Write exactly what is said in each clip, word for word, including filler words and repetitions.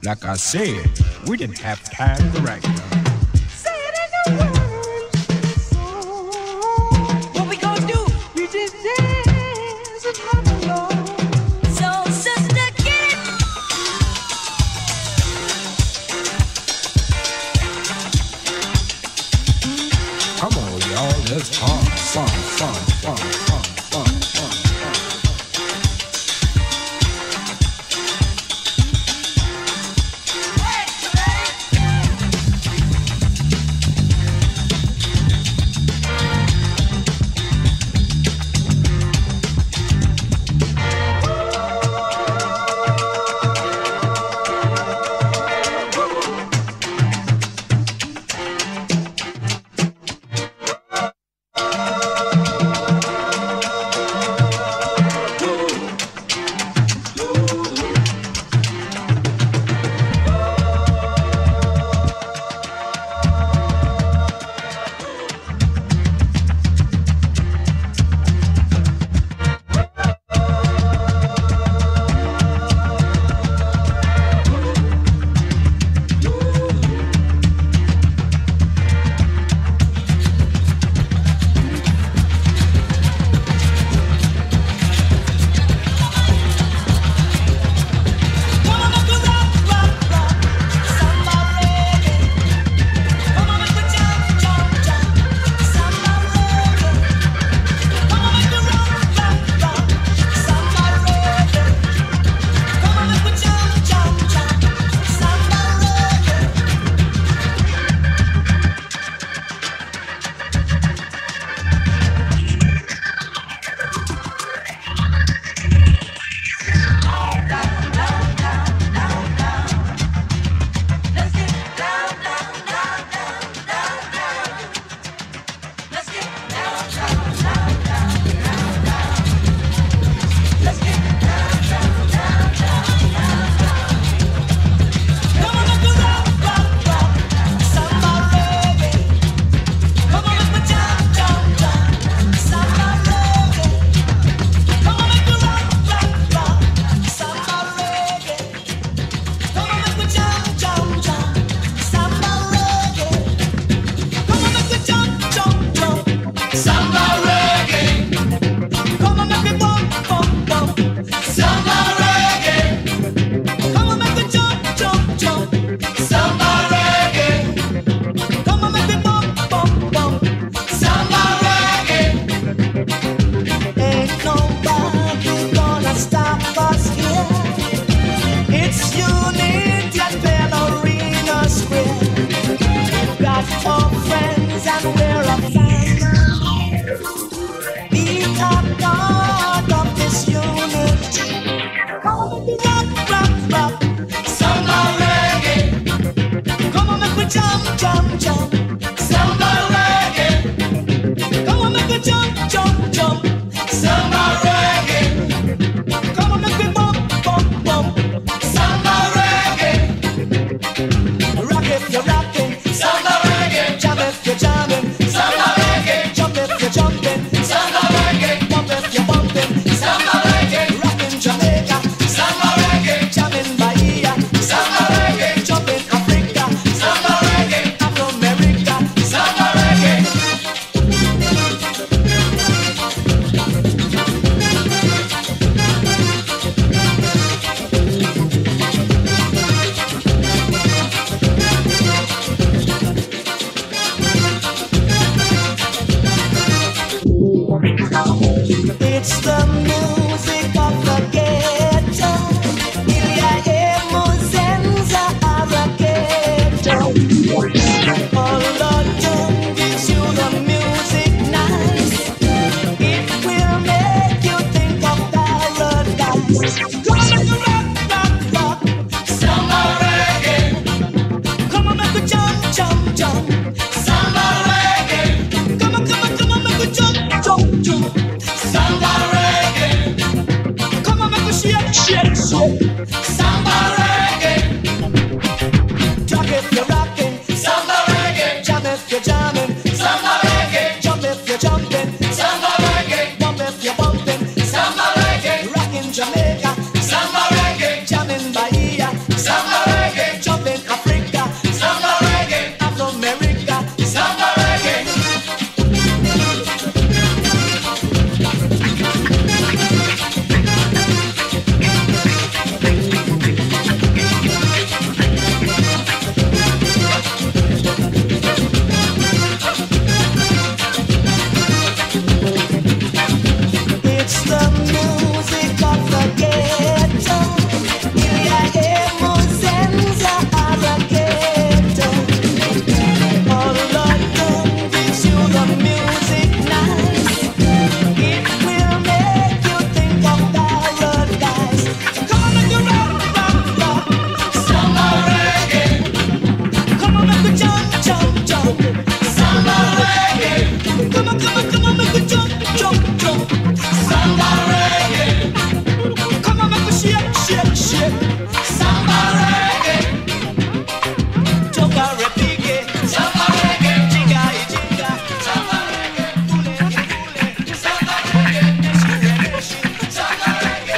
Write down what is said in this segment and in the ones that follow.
Like I said, we didn't have time to write them. Say it in the words of the song. What we gonna do? We just dance and hop along. So sister, get it. Come on, y'all, let's fun, fun, fun, fun, fun, fun, fun, fun. Samba reggae. Jump in Africa. Samba reggae. Afro America. Samba reggae. It's the music of the ghetto. Ilya Emozenza Araghetto. All London gives you the music nice. It will make you think of paradise. So come on, make you rock, rock, rock. Samba reggae. Come on, make you jump, jump, jump. Samba reggae. Come on, come on, come on, make you jump, jump, jump. Samba reggae. Come on, make me shake, shake, shake. Samba reggae. Toka repige. Samba reggae. Jinga, jinga. Samba reggae. Kule, kule. Samba reggae. Shire, shire. Samba reggae.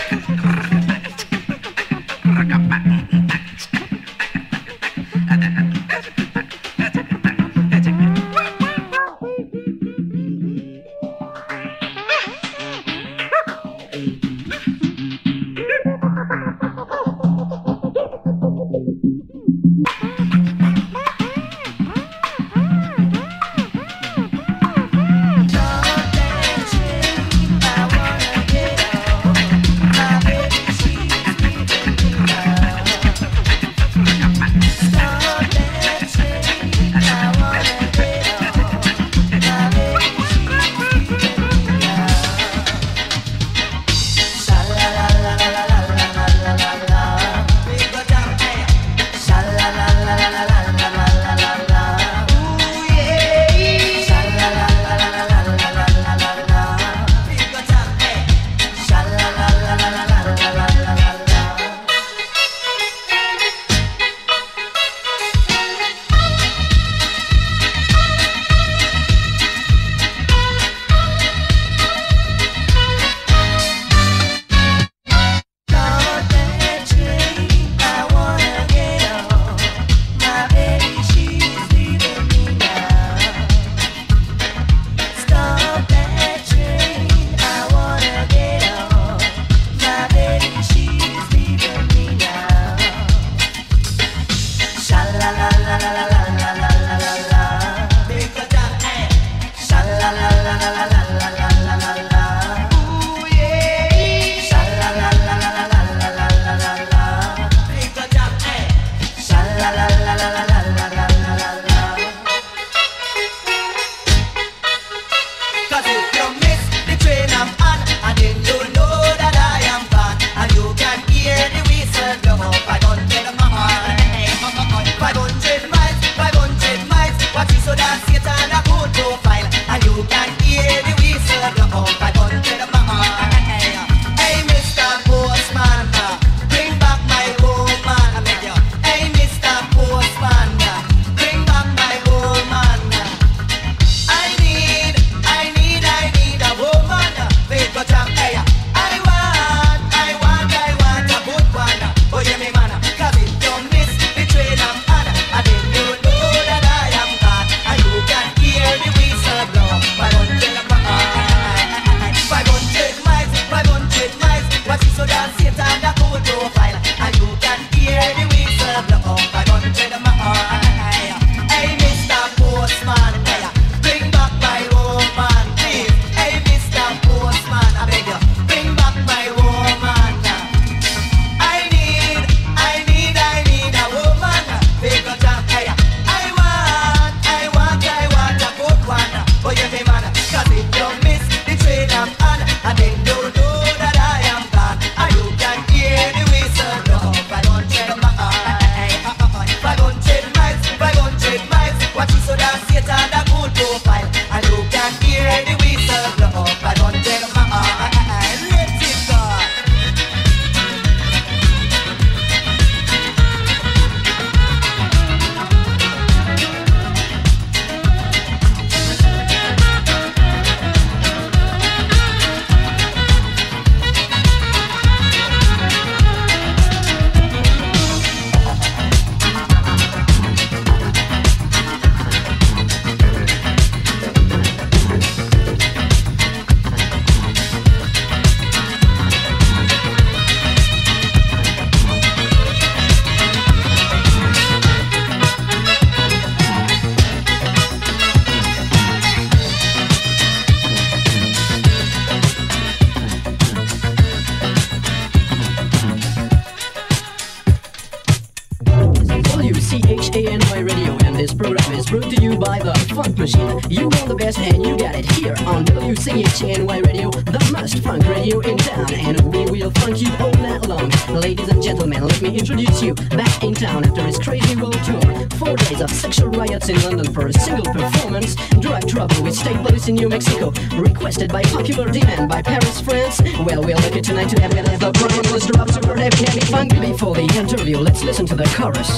C H A N Y Radio, and this program is brought to you by the Funk Machine. You want the best and you got it here on W C H A N Y Radio, the most funk radio in town, and we will funk you all night long. Ladies and gentlemen, let me introduce you back in town after his crazy world tour. Four days of sexual riots in London for a single performance, drug trouble with state police in New Mexico, requested by popular demand by Paris, France. Well, we're lucky tonight to have the Prime Minister of Super Heavy Heavy Funk. Before the interview, let's listen to the chorus.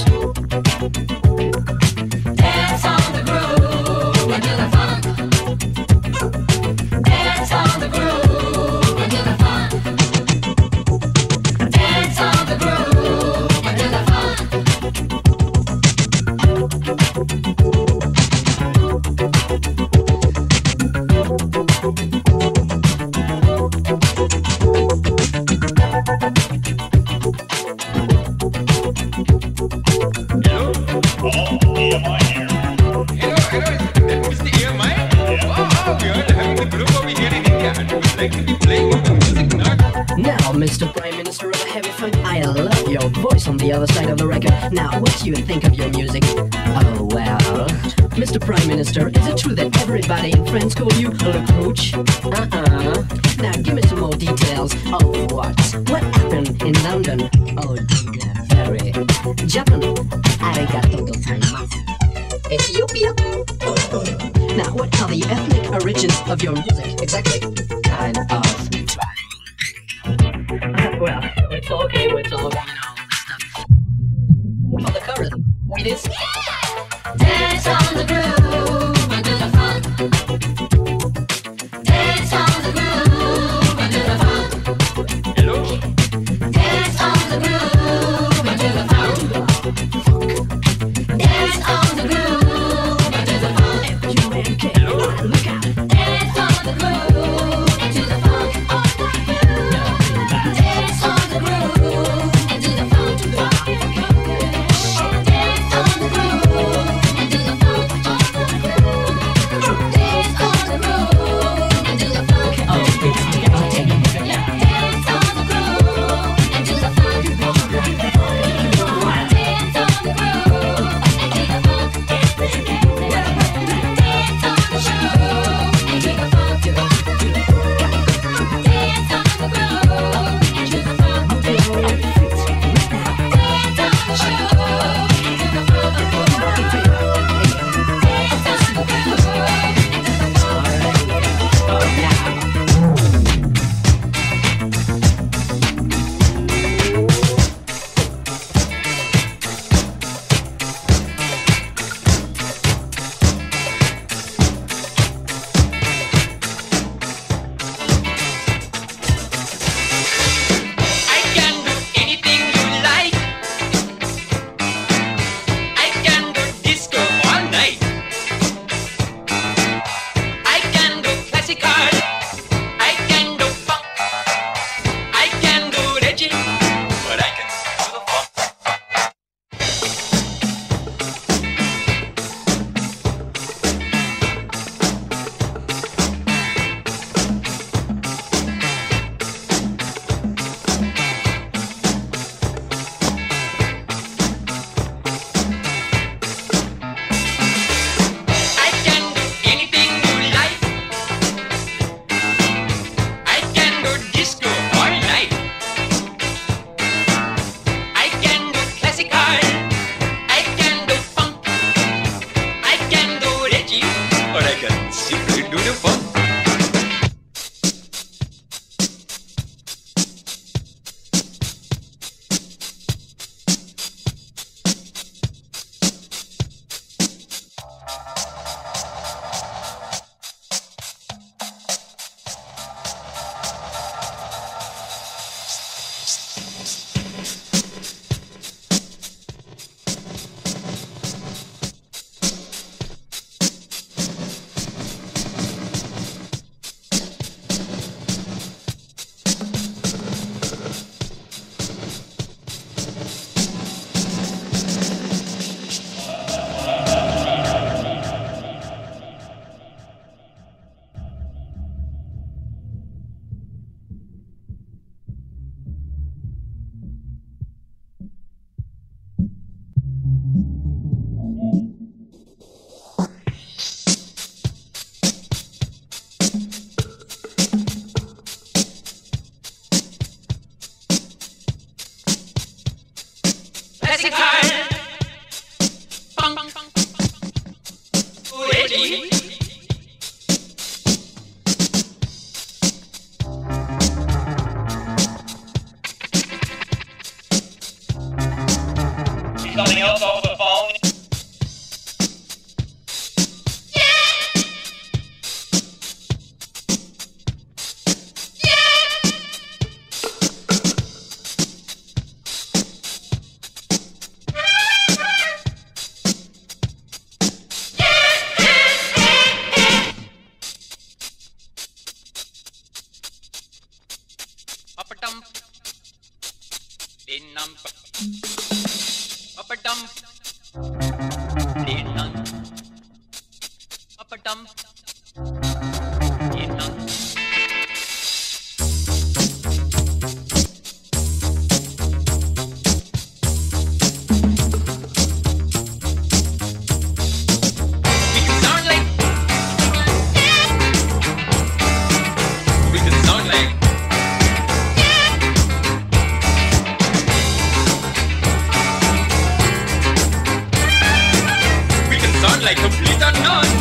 Dance on the groove into the funk. Dance on the groove into the funk. Dance on the groove into the funk. Now, Mister Prime Minister of the Heavy Funk, I love your voice on the other side of the record. Now, what do you think of your music? Oh, well, Mister Prime Minister, is it true that everybody in France call you Le Crouch? Uh-uh. Now, give me some more details of what? What happened in London? Oh, dear, very. Japan, arigato gozaimasu. Ethiopia? Now, what are the ethnic origins of your music, exactly? Kind of. Well, we're talking, we're talking, you know, stuff. For the chorus, it is. Dance on the groove into the funk. Dance on the groove into the funk. Hello? Dance on the groove into the funk. Dance on the groove into the funk. F U N K, look out. Dance on the groove into the funk. Dance on the groove into the funk. Dance on the groove into the funk. Dance on the groove into the funk. Oh, it's getting Dance on the groove into the funk. classical. Funk. Ready? Something else over the phone. Up a dump, in nump, up a dump, in nump, up a dump, in nump. We can sound like, we can sound like. Sound like complete unknowns.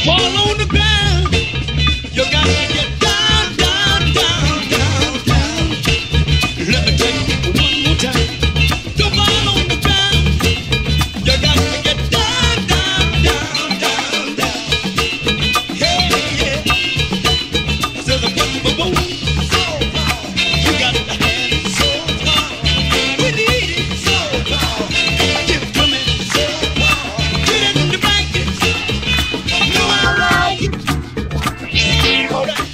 fall on the ground. You got to get down, down, down, down, down. Let me tell you one more time. Don't fall on the ground. You got to get down, down, down, down, down. Yeah, yeah. So the boom, boom, so power. You got to have it so power. We need it so power. Give it to me so power. Get it in the blanket. No, I like it. All right.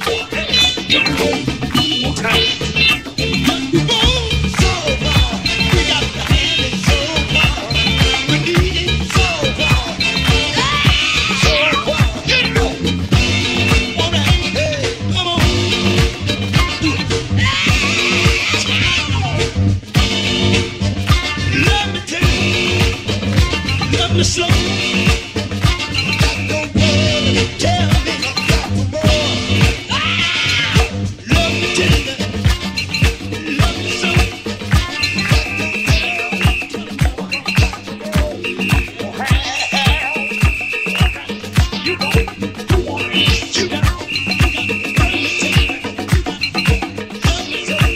One time. Boom, so power. We got to have it so power. We need it so power. So power. All right. Hey, come on. Do it. Let me tell you, love me slow. Don't worry, tell me more. Love me tender, love me so. You got, you got, love me tender, love me so.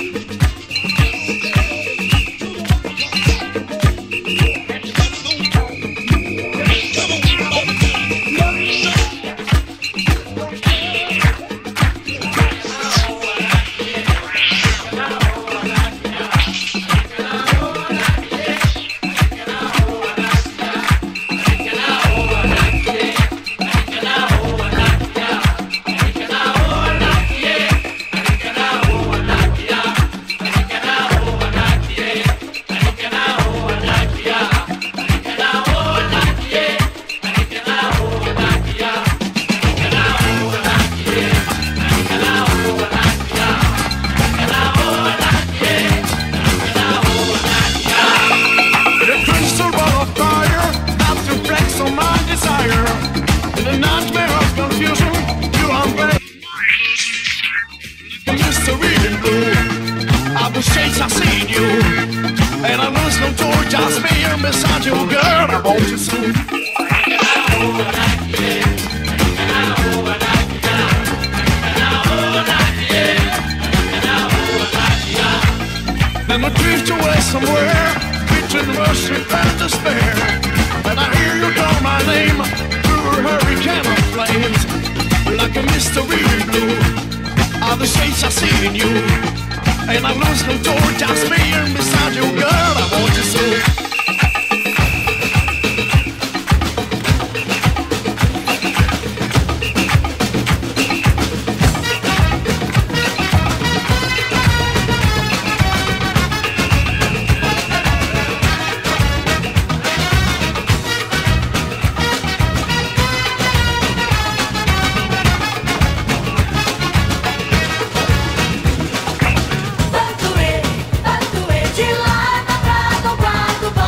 The crystal ball of fire that reflects on my desire. In a nightmare of confusion, you unveil the mystery in blue. I will chase, I see you, and I lose no joy, just me and beside you, girl. I want you soon. Then I drift away somewhere between worship and despair. And I hear you call my name through a hurricane of flames. Like a mystery in blue, all the shades I see in you. And I lose no door, just me and beside you, girl. I want you so. Tanto ele, tanto ele, de lá pra cá, do quarto,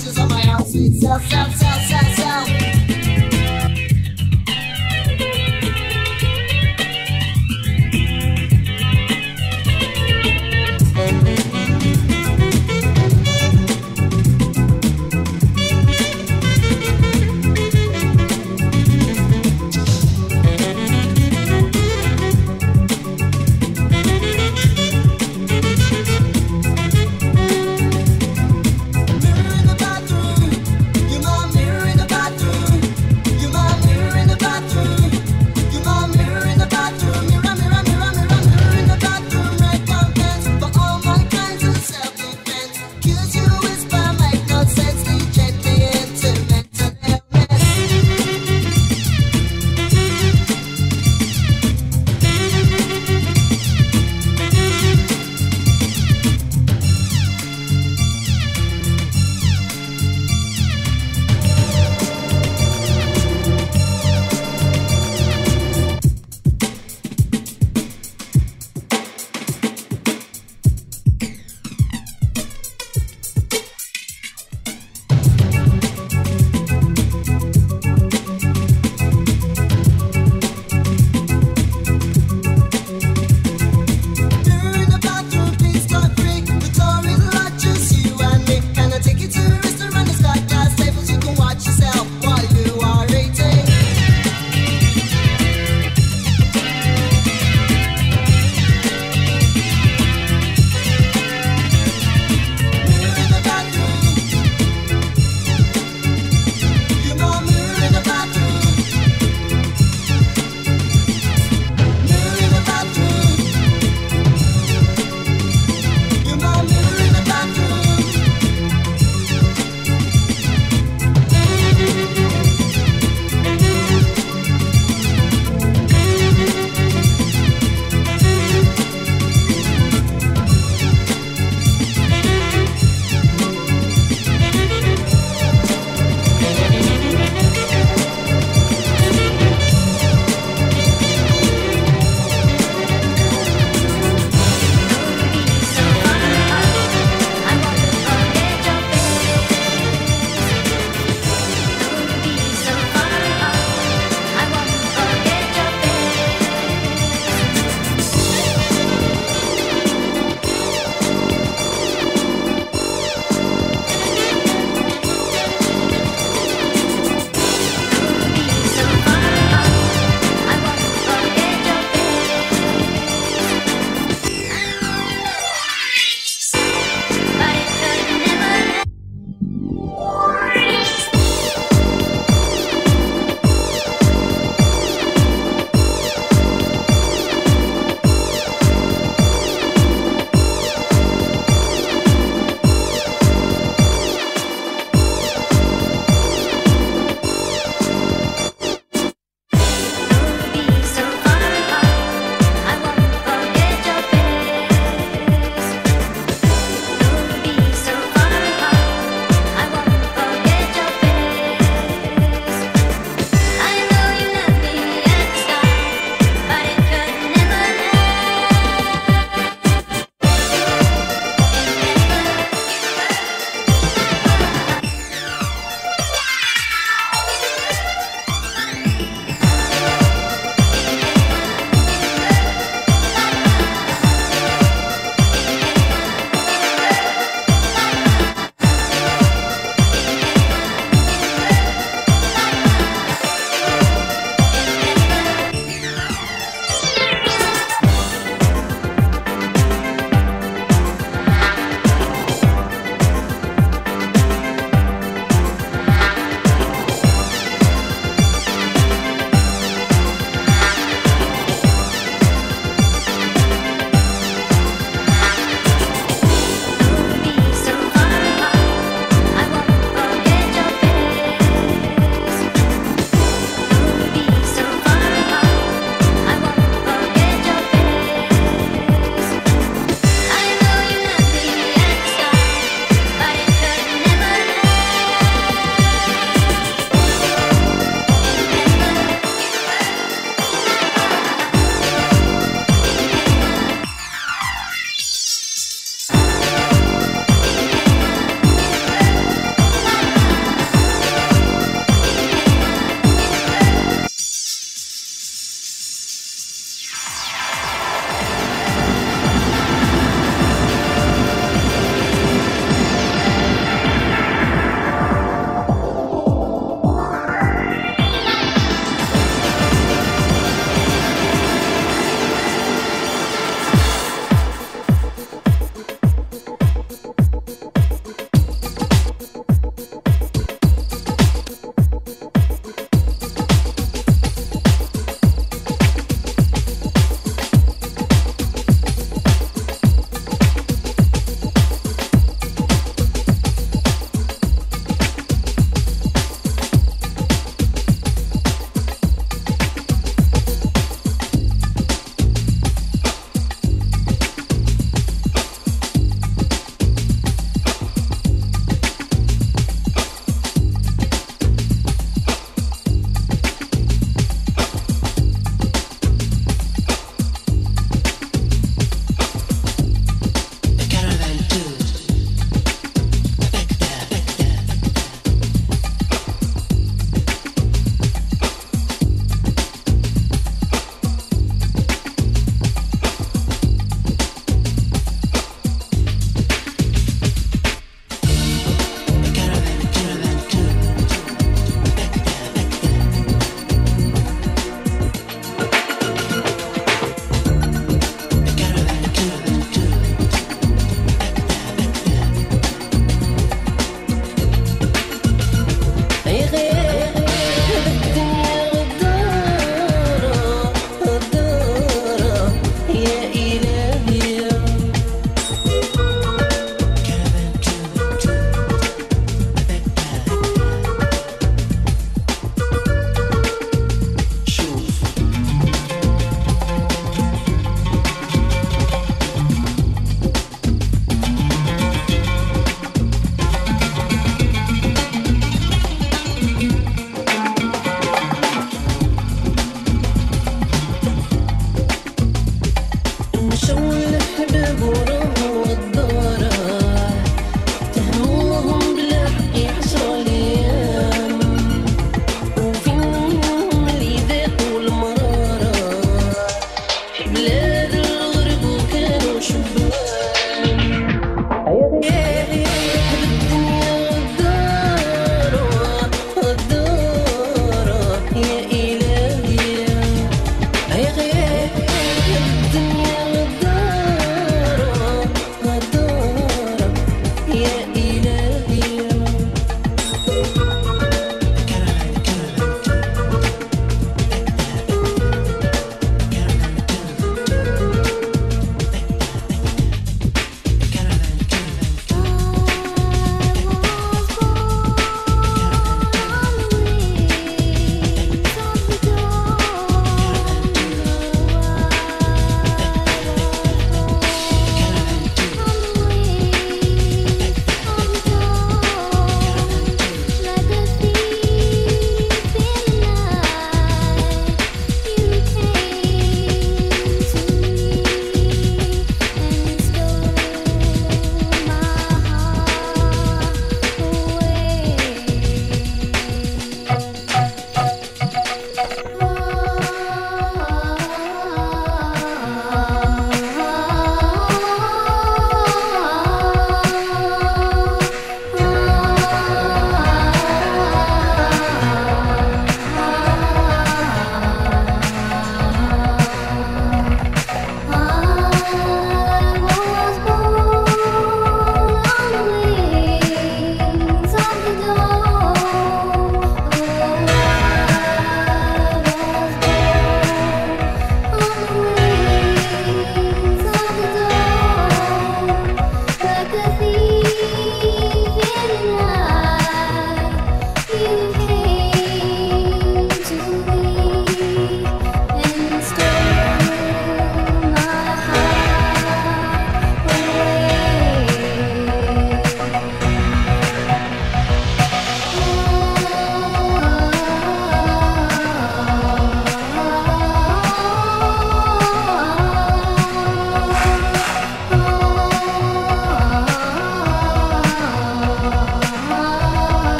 bitches on my house. Sweet, sell, sell, sell, sell, sell.